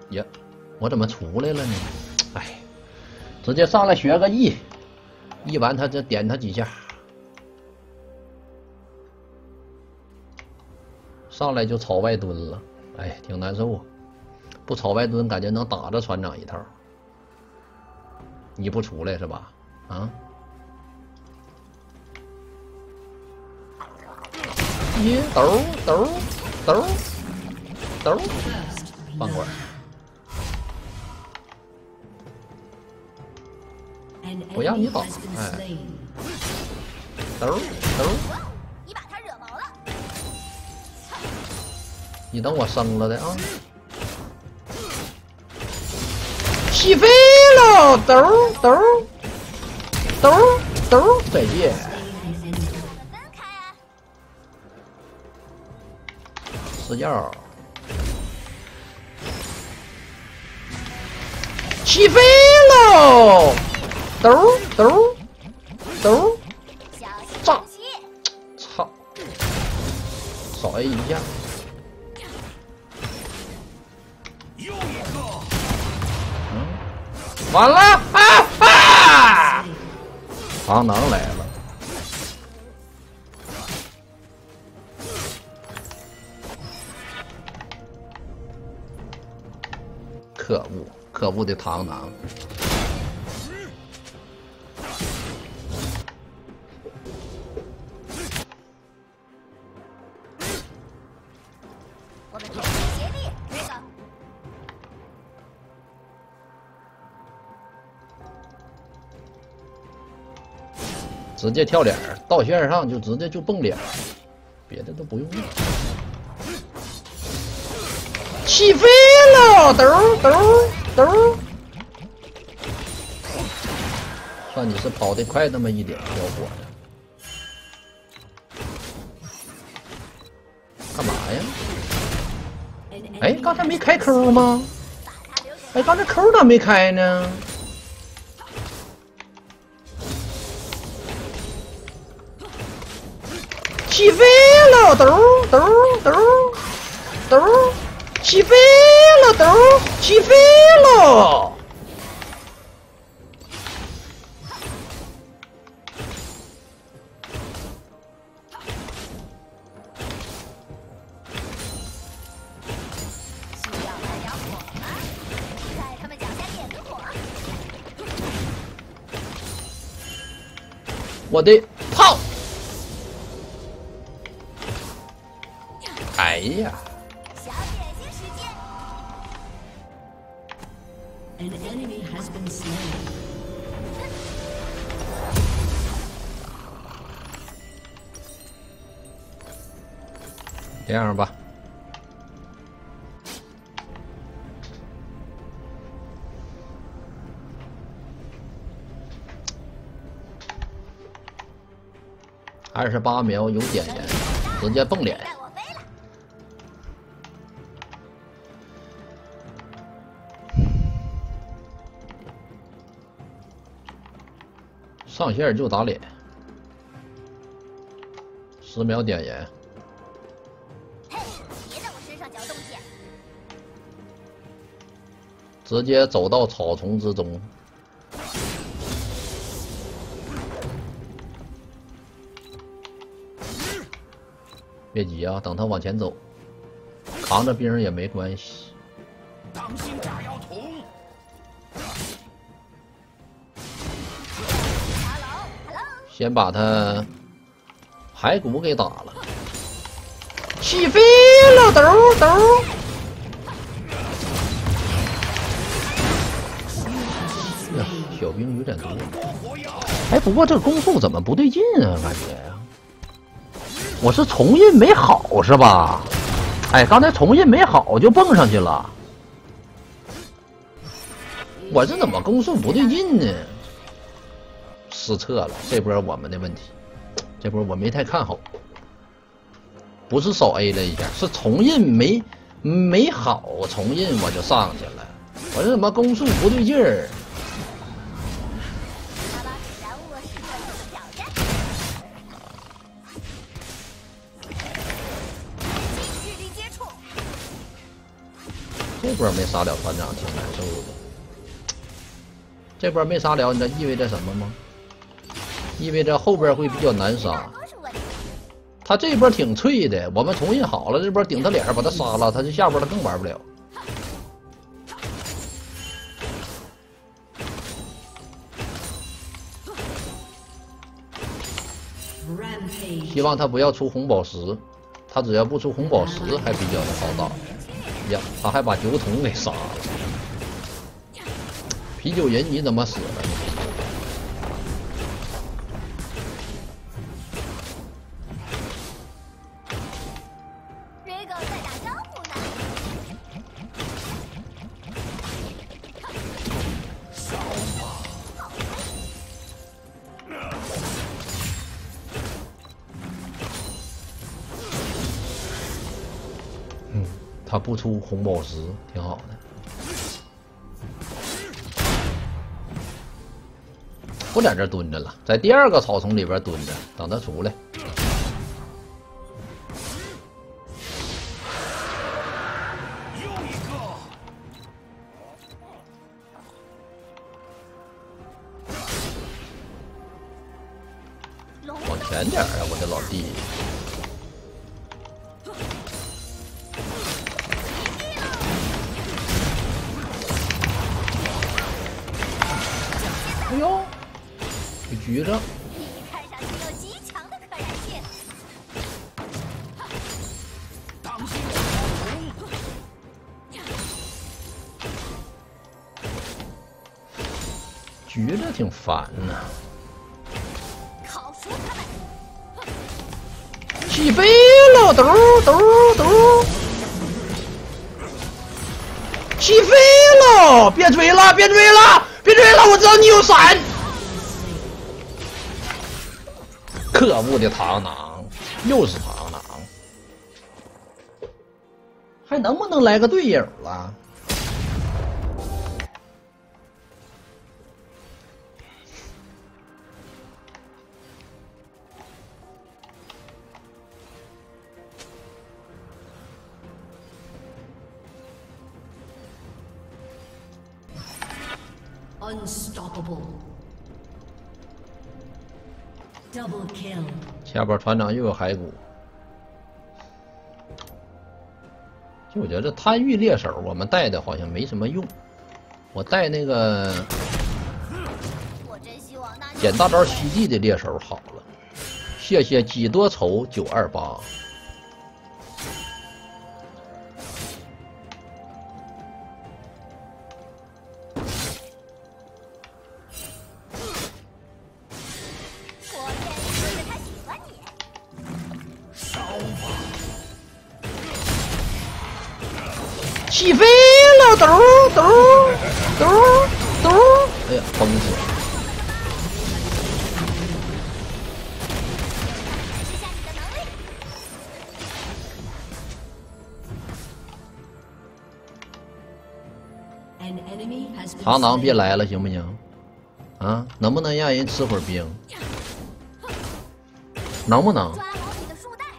呀，我怎么出来了呢？哎，直接上来学个 E，E 完他就点他几下，上来就朝外蹲了，哎，挺难受啊。不朝外蹲，感觉能打着船长一套。你不出来是吧？啊？一抖抖抖抖，饭馆。我让你打，哎，抖抖。 你把他惹毛了。 你等我升了的啊！起飞了，抖抖抖抖，再见。吃药。起飞喽！抖抖抖，炸！操！少 A 一下。完了啊啊！螳螂来了。可恶，可恶的螳螂！ 我们同心协力，这个。 直接跳脸，到线上就直接就蹦脸，别的都不用。起飞了，抖抖抖！算你是跑得快那么一点，小伙子。干嘛呀？哎，刚才没开抠吗？哎，刚才抠咋没开呢？起飞了，抖抖抖抖！起飞了，抖！起飞了！ 需要来点火吗？在他们脚下点个火。 我的炮！哎呀！ 小点心时间。 An enemy has been slain. 这样吧，28秒有点烟，直接蹦脸。上线就打脸，10秒点烟。 嘿，别在我身上嚼东西。 直接走到草丛之中。别急啊，等他往前走，扛着兵也没关系。 当心炸药桶！ 先把他骸骨给打了，起飞了，抖抖！呀，小兵有点多。哎，不过这个攻速怎么不对劲啊？感觉呀，我是重印没好是吧？哎，刚才重印没好就蹦上去了，我这怎么攻速不对劲呢？失策了，这波我们的问题，这波我没太看好，不是少 A 了一下，是重印没好，重印我就上去了，我这怎么攻速不对劲儿？这波没杀了团长，挺难受的。这波没杀了，你知道意味着什么吗？意味着后边会比较难杀。他这波挺脆的，我们重印好了，这波顶他脸把他杀了，他就下波他更玩不了。希望他不要出红宝石，他只要不出红宝石还比较的好打。呀，他还把酒桶给杀了。啤酒人你怎么死了？ 瑞狗在打招呼呢。 他不出红宝石挺好的。不在这蹲着了，在第二个草丛里边蹲着，等他出来。往前点啊，我的老弟！哎呦，给狙着！ 你看上去有极强的可燃性。 当心狙着挺烦呐。 烤熟他们。 起飞了，嘟嘟嘟！起飞了，别追了，别追了！别追了！我知道你有闪。可恶的螳螂，又是螳螂，还能不能来个队友了？ Unstoppable. Double kill. 下边团长又有骸骨，就我觉得贪欲猎手我们带的好像没什么用，我带那个我真希望那捡大招吸地的猎手好了。谢谢几多愁928。起飞了，嘟嘟嘟嘟！哎呀，崩死了！ 试下你的能力。 An enemy has been 螳螂别 slain. 来了，行不行？啊，能不能让人吃会儿冰？能不能？ 抓好你的树袋。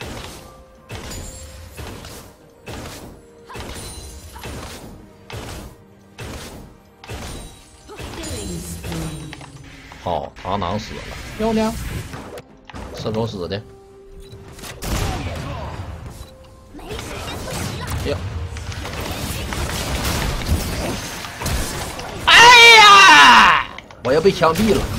Killing spree. 好，螳螂死了，漂亮，吃狗屎的。 没时间推移了。 哎呀！哎呀！我要被枪毙了。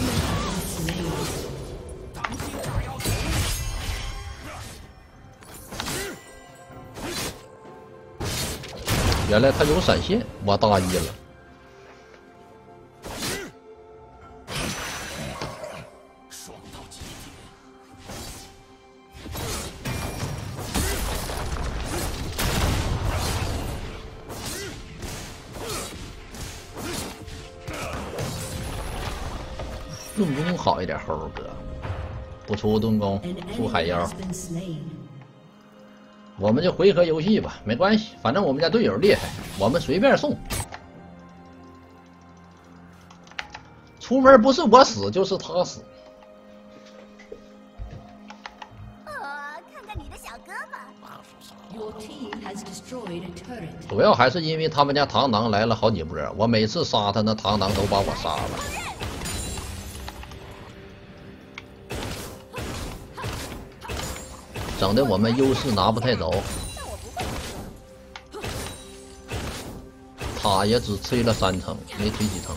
原来他有闪现，我大意了。 爽到极点。 盾弓好一点，猴哥不出盾弓， An 出 enemy 海妖 has，been slain. 我们就回合游戏吧，没关系，反正我们家队友厉害，我们随便送。出门不是我死就是他死。 看看你的小胳膊。 Your team has destroyed a turret. 主要还是因为他们家螳螂来了好几波，我每次杀他，那螳螂都把我杀了。整的我们优势拿不太着，他也只吹了3层，没吹几层。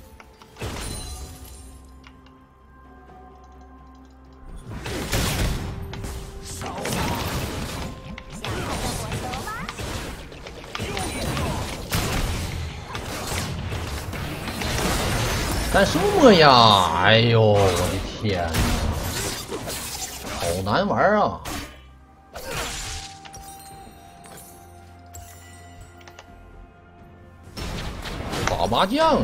干什么呀？哎呦，我的天哪，好难玩啊！打麻将。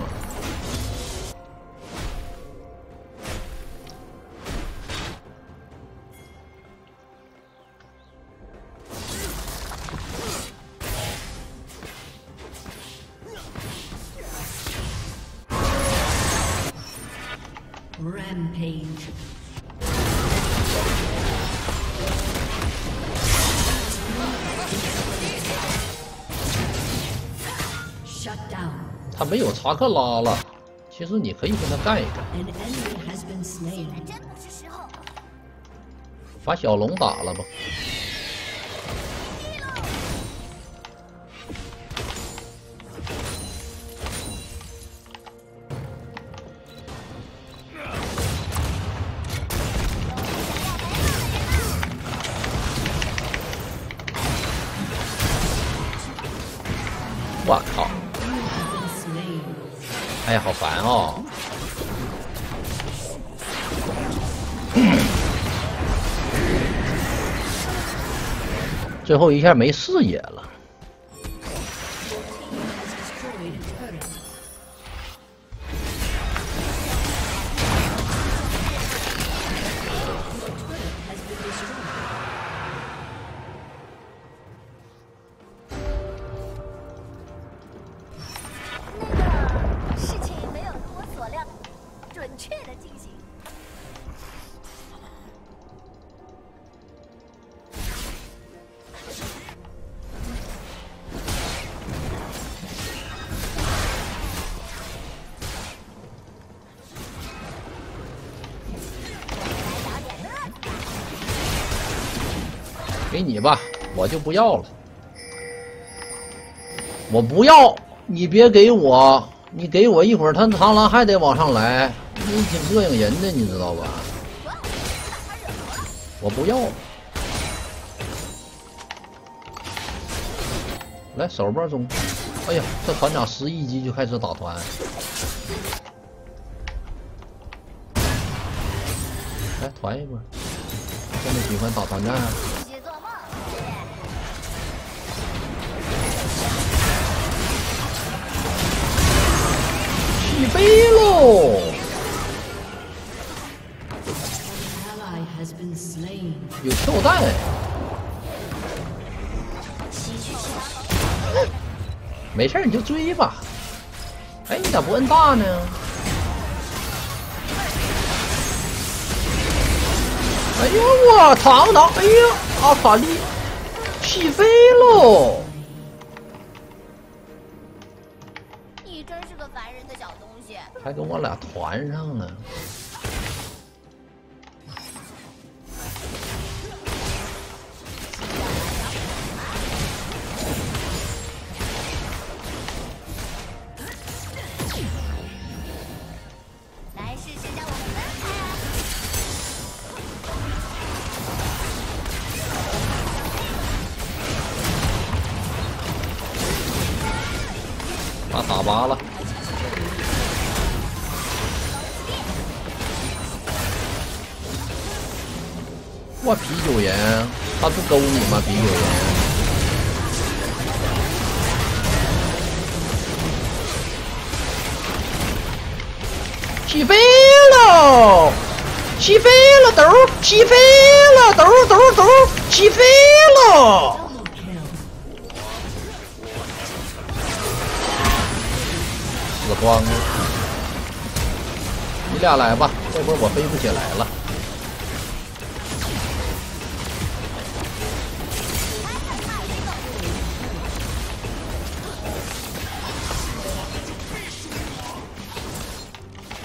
Rampage. Shut down. 他没有查克拉了，其实你可以跟他干一干， An enemy has been slain. 真不是时候。 把小龙打了吧。我靠！ Been slain. 哎呀，好烦哦！最后一下没视野了。 Has destroyed a turret. 事情没有如我所料，准确的进行。 给你吧，我就不要了。我不要，你别给我，你给我一会儿，他螳螂还得往上来，你挺膈应人的，你知道吧？我不要。来手把中，哎呀，这团长11级就开始打团。来团一波，这么喜欢打团战啊？ 继续做梦。 起飞喽！ Ally has been slain. 有跳弹，没事儿你就追吧。哎，你咋不摁大呢？哎呦我螳螂！哎呀，阿卡丽起飞喽！ 你真是个烦人的小东西。 还跟我俩团上了。 来试试让我们分开啊！ 他打拔了。哇，啤酒人，他不勾你吗？啤酒人。起飞了！起飞了，豆儿！起飞了，豆儿豆儿豆儿！起飞了！ Double kill. 死光了！你俩来吧，这会儿我飞不起来了。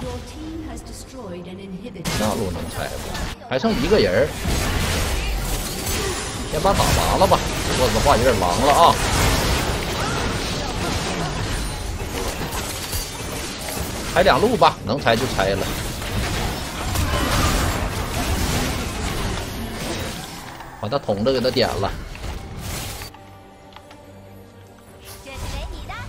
Your team has destroyed an inhibitor. 下路能拆不？还剩一个人儿，先把打拔了吧。说实话有点狼了啊。拆2路吧，能拆就拆了。把他捅着给他点了。 这是给你的。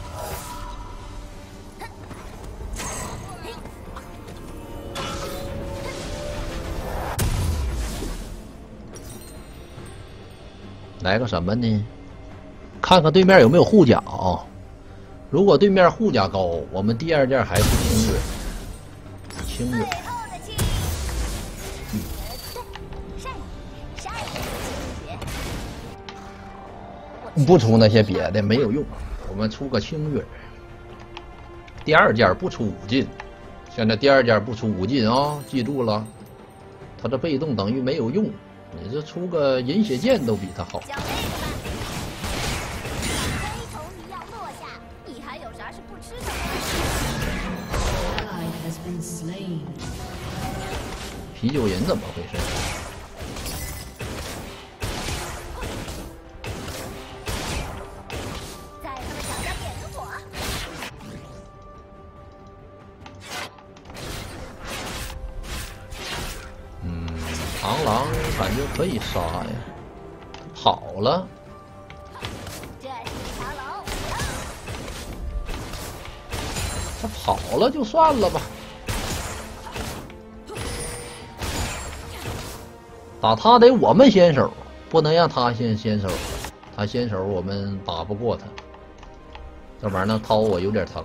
来个什么呢？看看对面有没有护甲啊。如果对面护甲高，我们第2件还是轻锐。轻锐。 最后的记忆。善意，善意。 不出那些别的没有用，我们出个轻锐。第2件不出5进，现在第2件不出5进啊，记住了，他这被动等于没有用，你这出个饮血剑都比他好。 叫这个吧。黑头你要落下，你还有啥是不吃的吗？ Ally has been slain. 啤酒人怎么回事？ 在他们脚下点个火。 螳螂感觉可以杀呀，跑了。 这是一条龙， 他跑了就算了吧。打他得我们先手，不能让他先手。他先手我们打不过他，这玩意儿能掏我有点疼，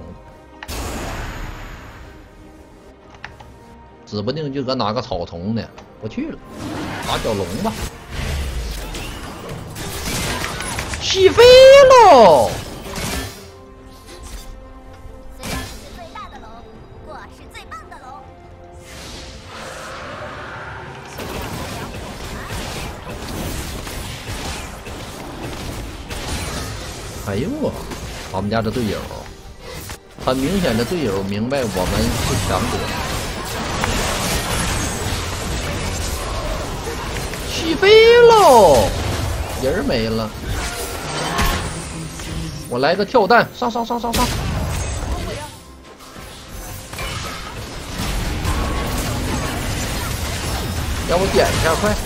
指不定就搁哪个草丛呢。不去了，打小龙吧。起飞喽！ 虽然不是最大的龙，不过是最棒的龙。 哎呦我，他们家这队友，很明显的队友明白我们是强者。起飞喽！人没了，我来个跳弹，上！让我点一下，快！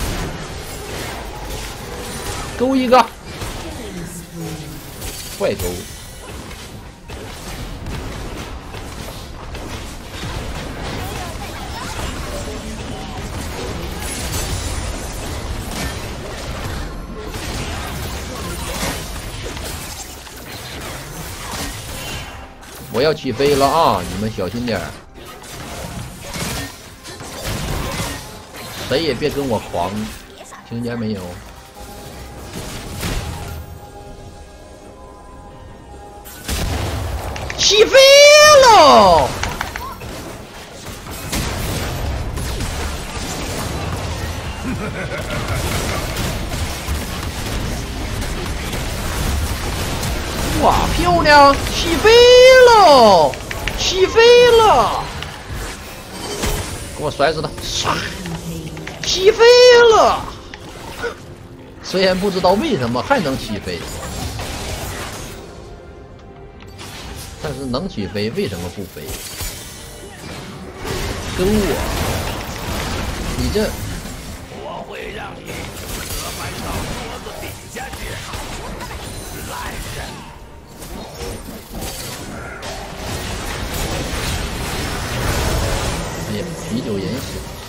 勾一个，快勾！我要起飞了啊！你们小心点儿，谁也别跟我狂，听见没有？起飞喽！哇，漂亮！起飞喽！起飞了！给我甩死他！唰！起飞了！虽然不知道为什么还能起飞，但是能起飞，为什么不飞？跟我，你这， 我会让你折返到桌子底下去，来人！ 哎呀，啤酒人死。